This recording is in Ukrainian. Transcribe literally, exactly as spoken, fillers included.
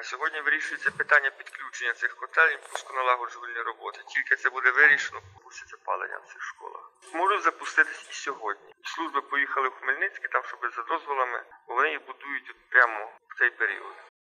На сьогодні вирішується питання підключення цих котелень пусконалагоджувальні роботи. Тільки це буде вирішено, пуститься опалення в цих школах. Можуть запуститись і сьогодні. Служби поїхали в Хмельницький, там, щоб за дозволами, бо вони їх будують от прямо в цей період.